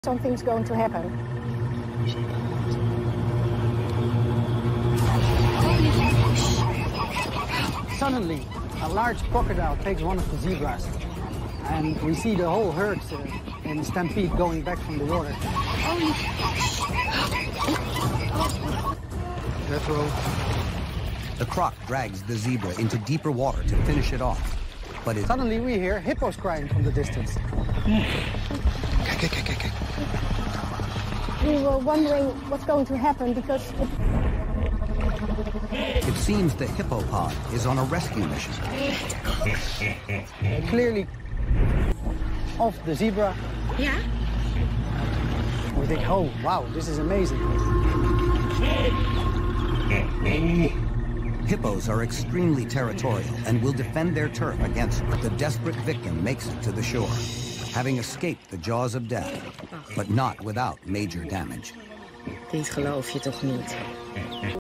Something's going to happen. Suddenly, a large crocodile takes one of the zebras, and we see the whole herd in stampede going back from the water. The croc drags the zebra into deeper water to finish it off. But suddenly we hear hippos crying from the distance. We were wondering what's going to happen because it seems the hippo pod is on a rescue mission. Clearly off the zebra. Yeah. We think, oh wow, this is amazing. Hippos are extremely territorial and will defend their turf against the desperate victim makes it to the shore, having escaped the jaws of death, but not without major damage. Dit geloof je toch niet?